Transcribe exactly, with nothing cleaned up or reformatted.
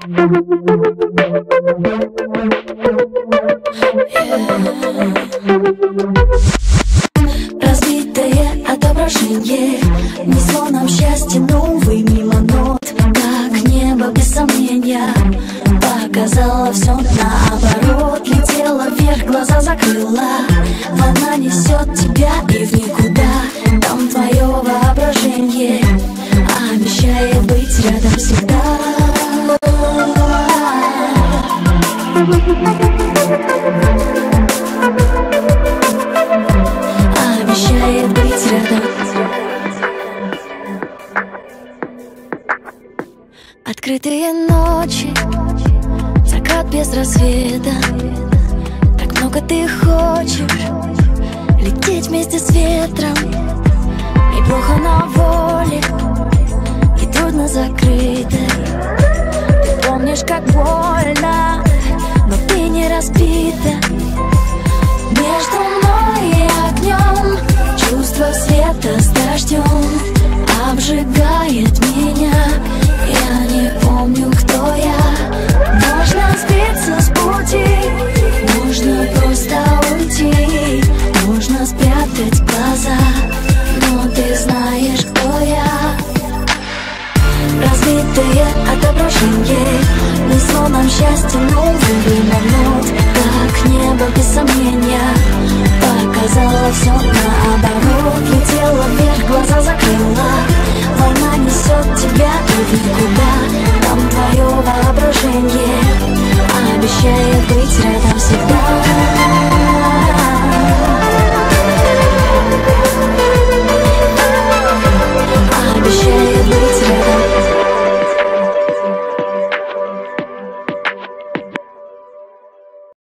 Разбитое отображение несло нам счастье новый мимо нот, как небо без сомнения показало все наоборот. Летела вверх, глаза закрыла, волна несет тебя и в никуда. Там твое воображение обещает быть рядом всегда. Обещает быть рядом. Открытые ночи, закат без рассвета. Так много ты хочешь лететь вместе с ветром. Неплохо на воле и трудно закрыто. Ты помнишь, как больно, но ты не разбита. Между мной и огнем чувство света с дождем обжигает меня. Я не помню, кто я. Можно сбиться с пути, можно просто уйти, можно спрятать глаза, но ты знаешь, кто я. Разбитое отображение несло нам счастье новый нот, как небо без сомнения показало все наоборот. Летела вверх, глаза закрыла, волна несет тебя и